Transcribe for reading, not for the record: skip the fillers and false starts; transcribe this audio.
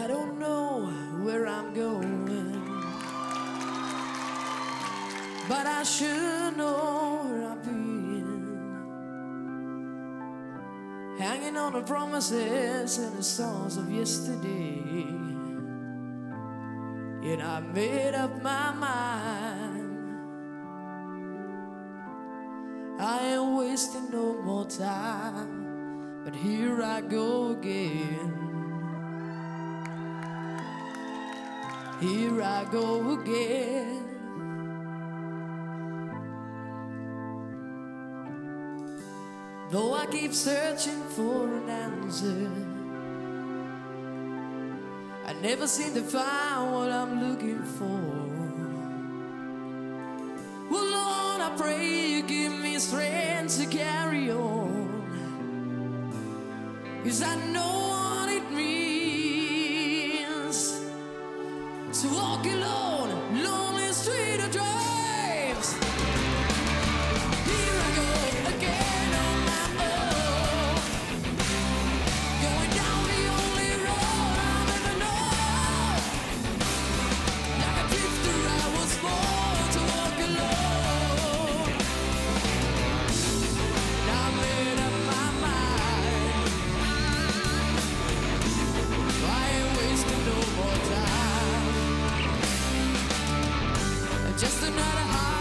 I don't know where I'm going, but I sure know where I've been. Hanging on the promises and the songs of yesterday. And I made up my mind, I ain't wasting no more time. But here I go again. Here I go again. Though I keep searching for an answer, I never seem to find what I'm looking for. Well, Lord, I pray you give me strength to carry on, 'cause I know what it means to walk alone, lonely street of dreams. Here I go again on my own, going down the only road I've ever known. Like a drifter I was born to walk alone. Now I made up my mind, I ain't wasting no more time. Just another high